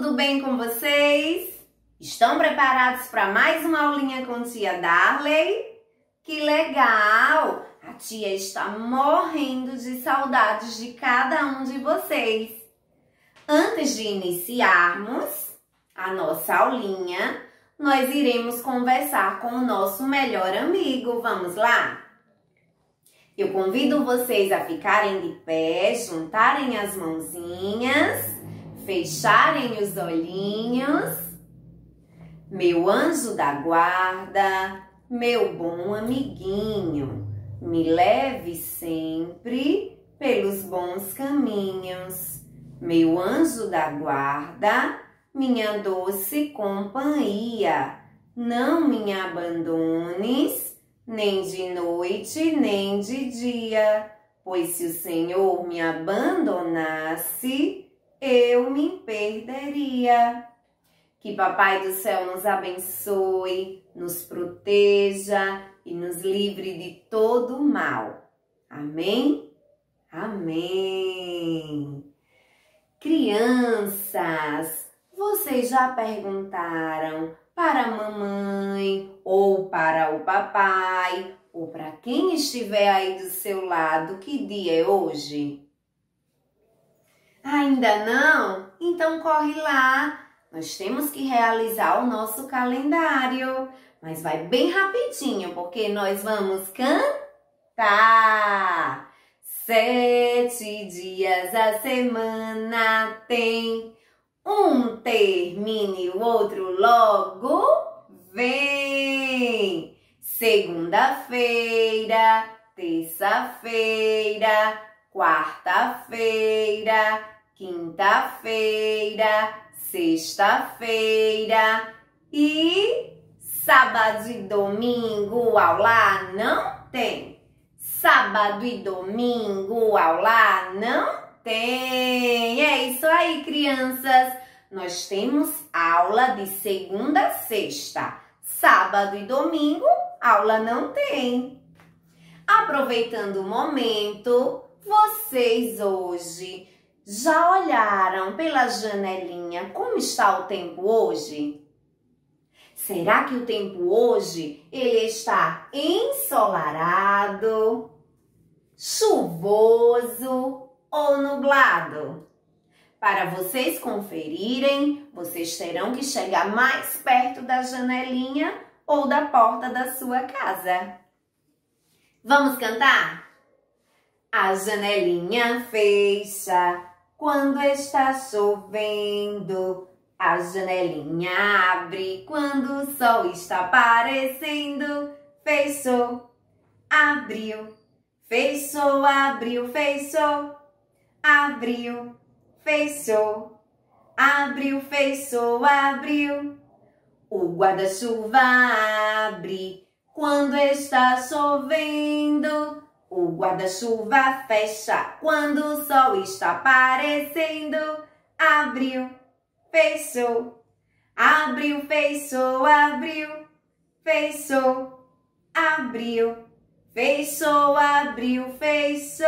tudo bem com vocês? Estão preparados para mais uma aulinha com tia Darley? Que legal! A tia está morrendo de saudades de cada um de vocês. Antes de iniciarmos a nossa aulinha, nós iremos conversar com o nosso melhor amigo. Vamos lá? Eu convido vocês a ficarem de pé, juntarem as mãozinhas, fecharem os olhinhos. Meu anjo da guarda, meu bom amiguinho, me leve sempre pelos bons caminhos. Meu anjo da guarda, minha doce companhia, não me abandones, nem de noite, nem de dia, pois se o Senhor me abandonasse, eu me perderia. Que Papai do Céu nos abençoe, nos proteja e nos livre de todo o mal. Amém? Amém! Crianças, vocês já perguntaram para a mamãe ou para o papai ou para quem estiver aí do seu lado que dia é hoje? Ainda não? Então corre lá! Nós temos que realizar o nosso calendário, mas vai bem rapidinho, porque nós vamos cantar. 7 dias a semana tem, um termine, o outro logo vem. Segunda-feira, terça-feira, quarta-feira, quinta-feira, sexta-feira e sábado e domingo aula não tem. Sábado e domingo aula não tem. É isso aí, crianças. Nós temos aula de segunda a sexta. Sábado e domingo aula não tem. Aproveitando o momento, vocês hoje já olharam pela janelinha como está o tempo hoje? Será que o tempo hoje ele está ensolarado, chuvoso ou nublado? Para vocês conferirem, vocês terão que chegar mais perto da janelinha ou da porta da sua casa. Vamos cantar? A janelinha fecha quando está chovendo, a janelinha abre quando o sol está aparecendo. Fechou, abriu, fechou, abriu, fechou, abriu, fechou, abriu, fechou, abriu. O guarda-chuva abre quando está chovendo. O guarda-chuva fecha quando o sol está aparecendo. Abriu, fechou, abriu, fechou, abriu, fechou, abriu, fechou, abriu, fechou.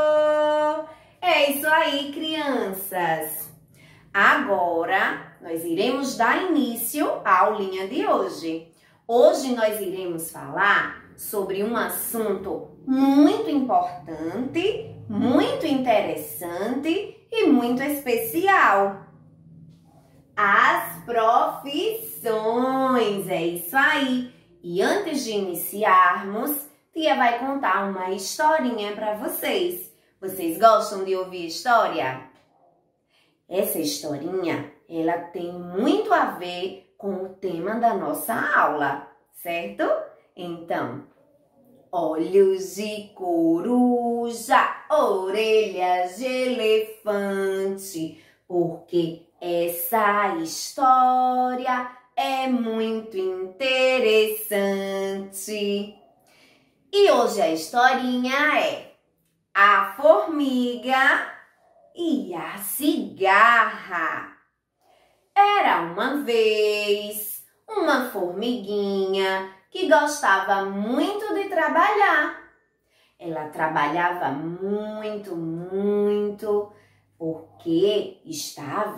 É isso aí, crianças. Agora, nós iremos dar início à aulinha de hoje. Hoje nós iremos falar sobre um assunto muito importante, muito interessante e muito especial. As profissões, é isso aí. E antes de iniciarmos, tia vai contar uma historinha para vocês. Vocês gostam de ouvir história? Essa historinha, ela tem muito a ver com o tema da nossa aula, certo? Então, olhos de coruja, orelhas de elefante, porque essa história é muito interessante. E hoje a historinha é a formiga e a cigarra. Era uma vez uma formiguinha que gostava muito de trabalhar. Ela trabalhava muito, porque estava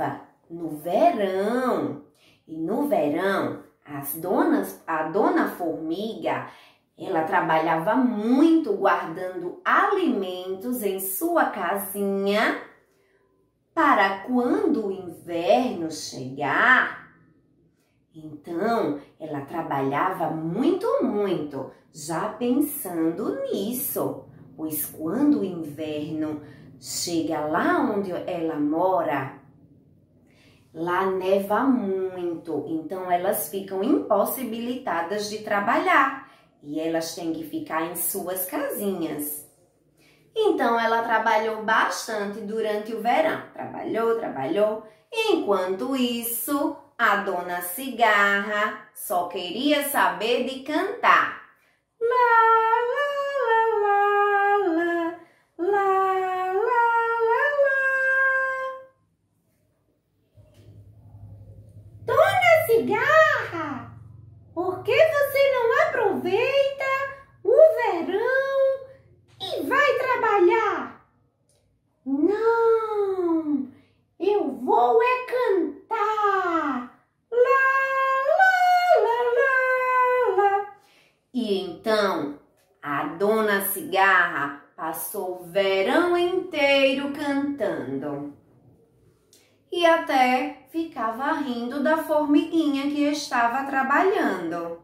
no verão. E no verão, a dona formiga, ela trabalhava muito guardando alimentos em sua casinha para quando o inverno chegar. Então, ela trabalhava muito, já pensando nisso, pois quando o inverno chega lá onde ela mora, lá neva muito, então elas ficam impossibilitadas de trabalhar e elas têm que ficar em suas casinhas. Então ela trabalhou bastante durante o verão, trabalhou. Enquanto isso, a dona Cigarra só queria saber de cantar. Lá, lá, lá, lá, lá, lá, lá, lá. Dona Cigarra, por que você não aproveita o verão e vai trabalhar? Não, eu vou é cantar. Lá, lá, lá, lá, lá. E então a dona Cigarra passou o verão inteiro cantando. E até ficava rindo da formiguinha que estava trabalhando.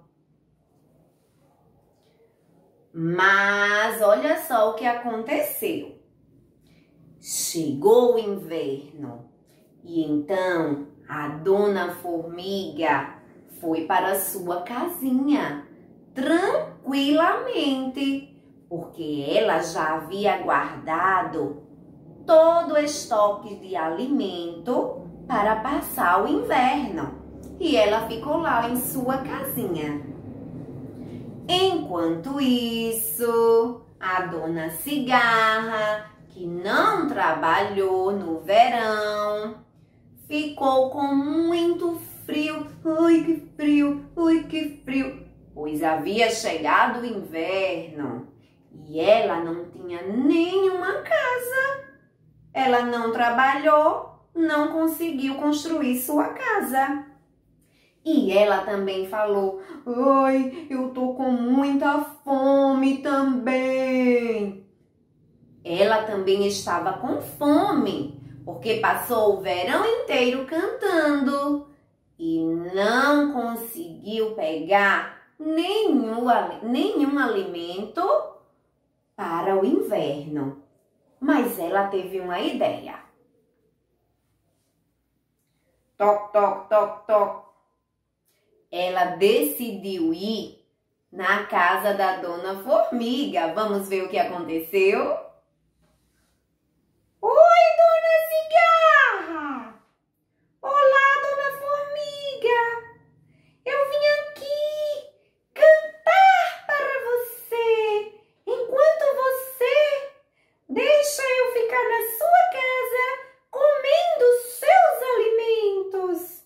Mas olha só o que aconteceu. Chegou o inverno e então a dona formiga foi para sua casinha tranquilamente, porque ela já havia guardado todo o estoque de alimento para passar o inverno. E ela ficou lá em sua casinha. Enquanto isso, a dona Cigarra, que não trabalhou no verão, ficou com muito frio. Ai, que frio, ai, que frio. Pois havia chegado o inverno e ela não tinha nenhuma casa. Ela não trabalhou, não conseguiu construir sua casa. E ela também falou: ai, eu tô com muita fome também. Ela também estava com fome, porque passou o verão inteiro cantando e não conseguiu pegar nenhum alimento para o inverno. Mas ela teve uma ideia. Toc, toc, toc, toc. Ela decidiu ir na casa da dona Formiga. Vamos ver o que aconteceu? Oi, dona Cigarra! Olá, dona Formiga! Eu vim aqui cantar para você, enquanto você deixa eu ficar na sua casa comendo seus alimentos.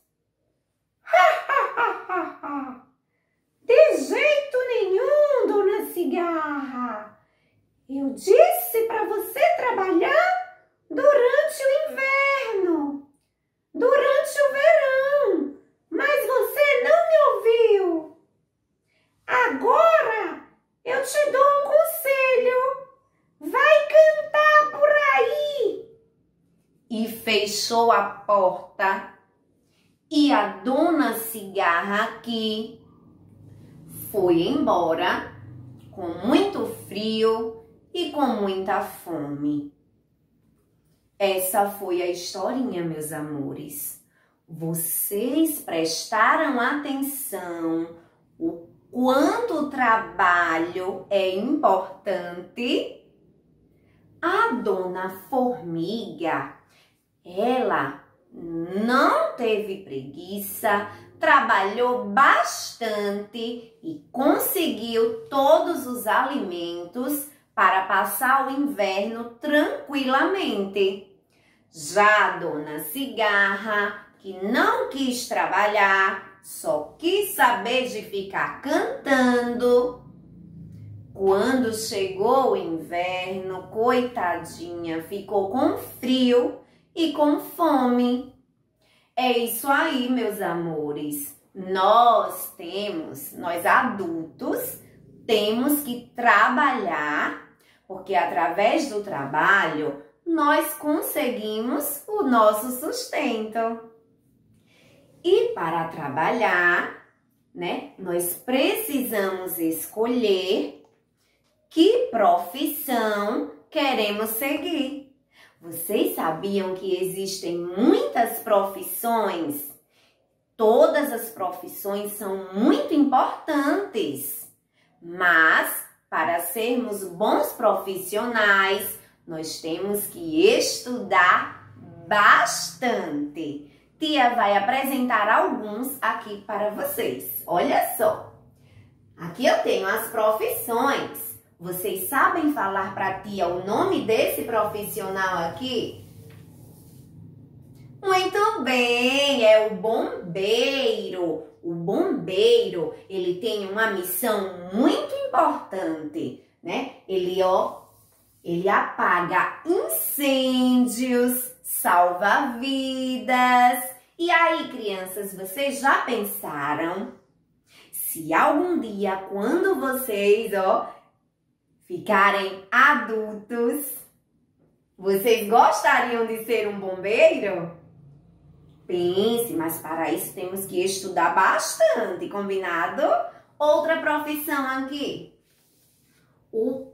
De jeito nenhum, dona Cigarra. Eu disse para você trabalhar durante o inverno, durante o verão, mas você não me ouviu. Agora eu te dou um conselho. Vai cantar por aí. E fechou a porta. E a dona Cigarra aqui foi embora com muito frio e com muita fome. Essa foi a historinha, meus amores. Vocês prestaram atenção o quanto o trabalho é importante? A dona Formiga, ela não teve preguiça, trabalhou bastante e conseguiu todos os alimentos para passar o inverno tranquilamente. Já a dona Cigarra, que não quis trabalhar, só quis saber de ficar cantando. Quando chegou o inverno, coitadinha, ficou com frio e com fome. É isso aí, meus amores. Nós adultos, temos que trabalhar, porque através do trabalho nós conseguimos o nosso sustento. E para trabalhar, né, nós precisamos escolher que profissão queremos seguir. Vocês sabiam que existem muitas profissões? Todas as profissões são muito importantes, mas para sermos bons profissionais, nós temos que estudar bastante. Tia vai apresentar alguns aqui para vocês. Olha só, aqui eu tenho as profissões. Vocês sabem falar para a tia o nome desse profissional aqui? Muito bem, é o bombeiro. O bombeiro, ele tem uma missão muito importante, né? Ele apaga incêndios, salva vidas. E aí, crianças, vocês já pensaram se algum dia, quando vocês, ficarem adultos, vocês gostariam de ser um bombeiro? Pense, mas para isso temos que estudar bastante, combinado? Outra profissão aqui. O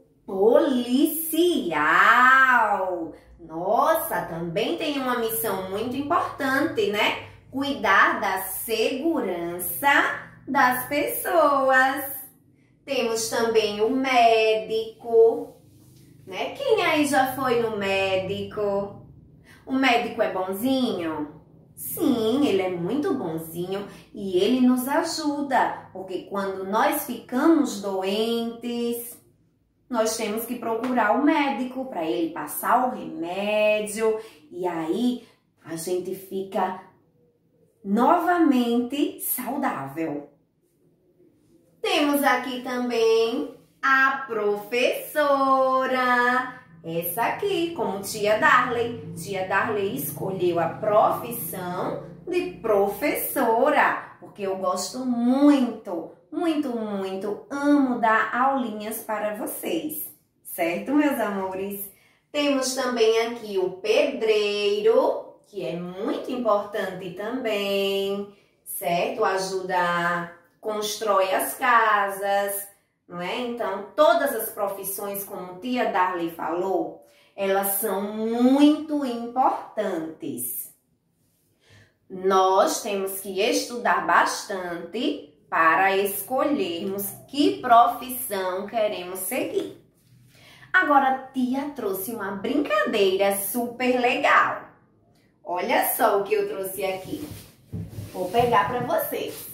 policial. Nossa, também tem uma missão muito importante, né? Cuidar da segurança das pessoas. Temos também o médico, né? Quem aí já foi no médico? O médico é bonzinho? Sim, ele é muito bonzinho e ele nos ajuda, porque quando nós ficamos doentes, nós temos que procurar o médico para ele passar o remédio e aí a gente fica novamente saudável. Temos aqui também a professora. Essa aqui, como tia Darley. Tia Darley escolheu a profissão de professora, porque eu gosto muito, muito, muito, amo dar aulinhas para vocês, certo, meus amores? Temos também aqui o pedreiro, que é muito importante também, certo? Ajuda, constrói as casas, não é? Então, todas as profissões, como tia Darley falou, elas são muito importantes. Nós temos que estudar bastante para escolhermos que profissão queremos seguir. Agora, a tia trouxe uma brincadeira super legal. Olha só o que eu trouxe aqui. Vou pegar para vocês.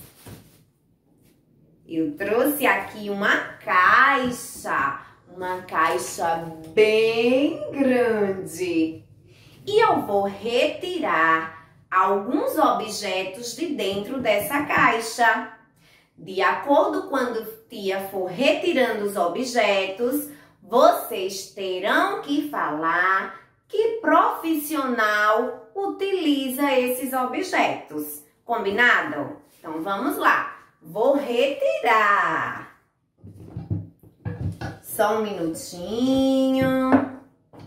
Eu trouxe aqui uma caixa bem grande. E eu vou retirar alguns objetos de dentro dessa caixa. De acordo quando tia for retirando os objetos, vocês terão que falar que profissional utiliza esses objetos. Combinado? Então vamos lá. Vou retirar. Só um minutinho.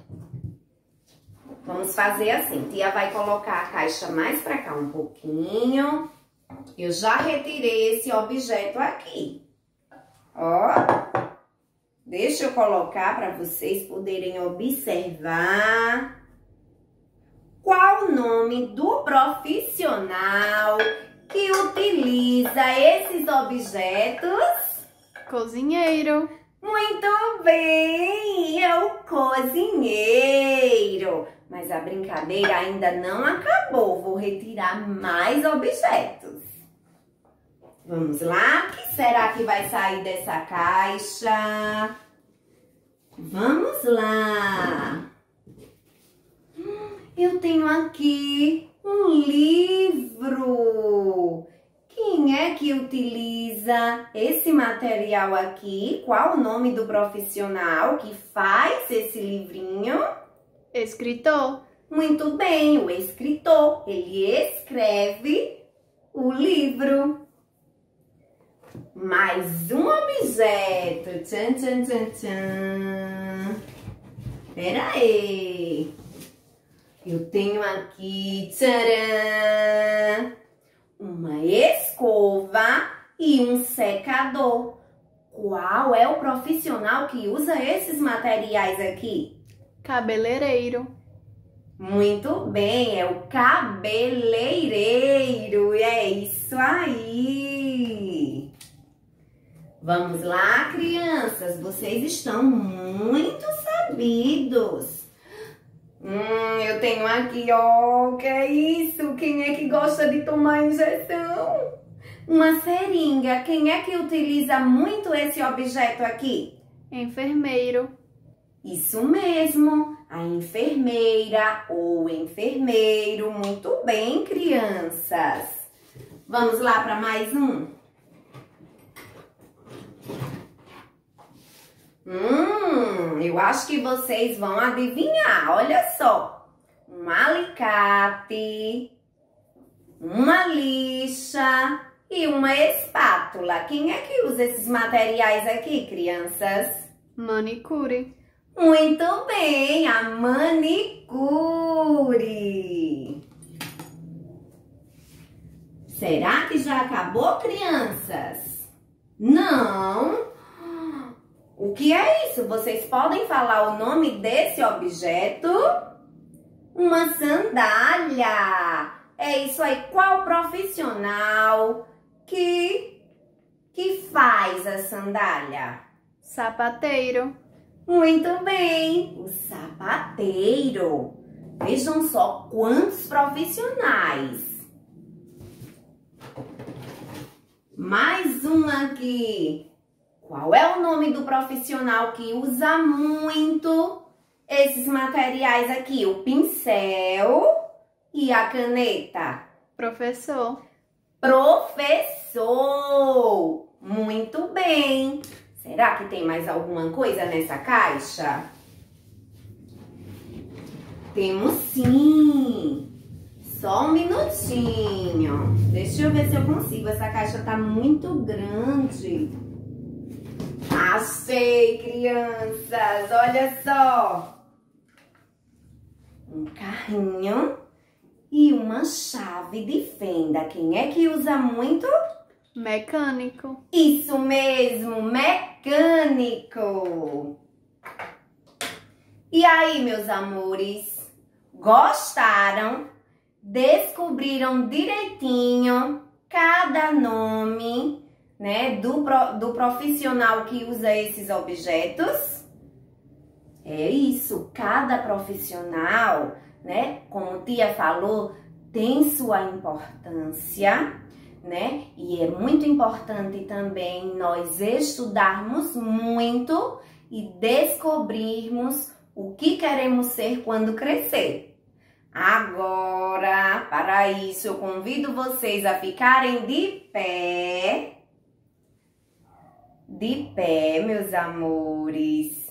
Vamos fazer assim. Tia vai colocar a caixa mais pra cá um pouquinho. Eu já retirei esse objeto aqui. Ó. Deixa eu colocar para vocês poderem observar. Qual o nome do profissional que utiliza esses objetos? Cozinheiro. Muito bem, é o cozinheiro. Mas a brincadeira ainda não acabou. Vou retirar mais objetos. Vamos lá? O que será que vai sair dessa caixa? Vamos lá. Eu tenho aqui um livro. Quem é que utiliza esse material aqui? Qual o nome do profissional que faz esse livrinho? Escritor. Muito bem, o escritor, ele escreve o livro. Mais um objeto. Tchan, tchan, tchan, tchan. Pera aí. Eu tenho aqui, tcharam, uma escova e um secador. Qual é o profissional que usa esses materiais aqui? Cabeleireiro. Muito bem, é o cabeleireiro. É isso aí. Vamos lá, crianças. Vocês estão muito sabidos. Eu tenho aqui, ó, que é isso? Quem é que gosta de tomar injeção? Uma seringa. Quem é que utiliza muito esse objeto aqui? Enfermeiro. Isso mesmo, a enfermeira ou enfermeiro. Muito bem, crianças. Vamos lá para mais um. Eu acho que vocês vão adivinhar. Olha só, um alicate, uma lixa e uma espátula. Quem é que usa esses materiais aqui, crianças? Manicure. Muito bem, a manicure. Será que já acabou, crianças? Não? O que é isso? Vocês podem falar o nome desse objeto? Uma sandália. É isso aí. Qual profissional que faz a sandália? Sapateiro. Muito bem, o sapateiro. Vejam só quantos profissionais. Mais uma aqui. Qual é o nome do profissional que usa muito esses materiais aqui? O pincel e a caneta. Professor. Professor. Muito bem. Será que tem mais alguma coisa nessa caixa? Temos sim. Só um minutinho. Deixa eu ver se eu consigo. Essa caixa tá muito grande. Achei, crianças. Olha só. Um carrinho e uma chave de fenda. Quem é que usa muito? Mecânico. Isso mesmo, mecânico. E aí, meus amores? Gostaram? Descobriram direitinho cada nome, né, do profissional que usa esses objetos? É isso, cada profissional, né, como tia falou, tem sua importância, né? E é muito importante também nós estudarmos muito e descobrirmos o que queremos ser quando crescer. Agora, para isso, eu convido vocês a ficarem de pé. De pé, meus amores.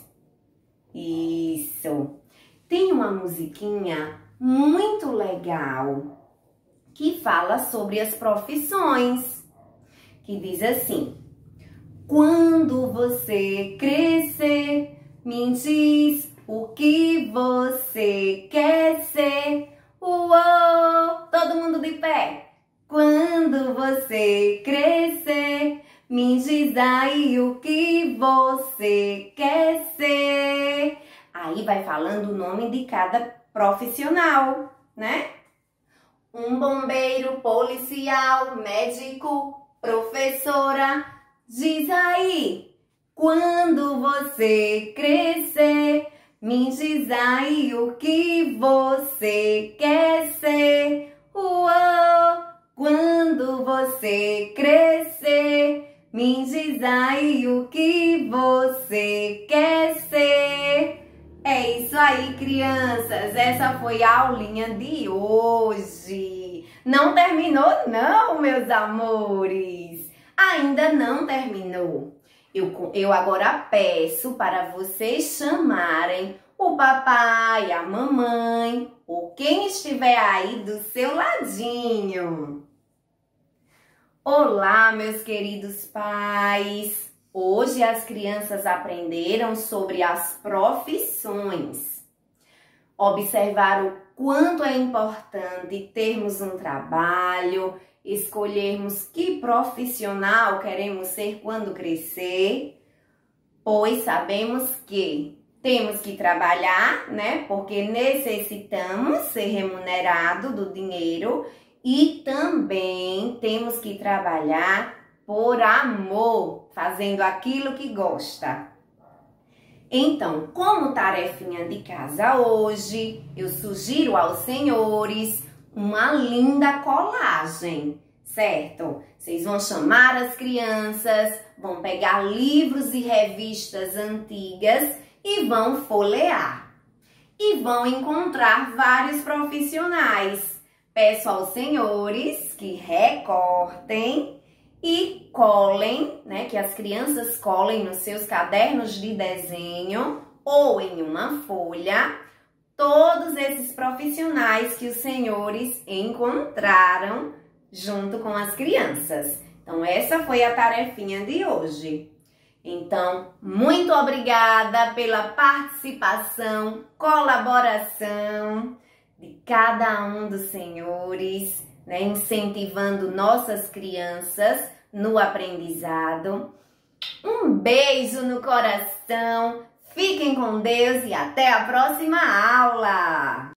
Isso. Tem uma musiquinha muito legal que fala sobre as profissões, que diz assim: quando você crescer, me diz o que você quer ser. Uou! Todo mundo de pé. Quando você crescer, me diz aí o que você quer ser. Aí vai falando o nome de cada profissional, né? Um bombeiro, policial, médico, professora. Diz aí, quando você crescer, me diz aí o que você quer ser. Uou! Quando você crescer, me diz aí o que você quer ser. É isso aí, crianças. Essa foi a aulinha de hoje. Não terminou não, meus amores. Ainda não terminou. Eu agora peço para vocês chamarem o papai, a mamãe ou quem estiver aí do seu ladinho. Olá, meus queridos pais! Hoje as crianças aprenderam sobre as profissões. Observaram o quanto é importante termos um trabalho, escolhermos que profissional queremos ser quando crescer, pois sabemos que temos que trabalhar, né? Porque necessitamos ser remunerados do dinheiro e também temos que trabalhar por amor, fazendo aquilo que gosta. Então, como tarefinha de casa hoje, eu sugiro aos senhores uma linda colagem, certo? Vocês vão chamar as crianças, vão pegar livros e revistas antigas e vão folhear. E vão encontrar vários profissionais. Peço aos senhores que recortem e colem, né, que as crianças colem nos seus cadernos de desenho ou em uma folha, todos esses profissionais que os senhores encontraram junto com as crianças. Então, essa foi a tarefinha de hoje. Então, muito obrigada pela participação, colaboração de cada um dos senhores, né, incentivando nossas crianças no aprendizado. Um beijo no coração, fiquem com Deus e até a próxima aula!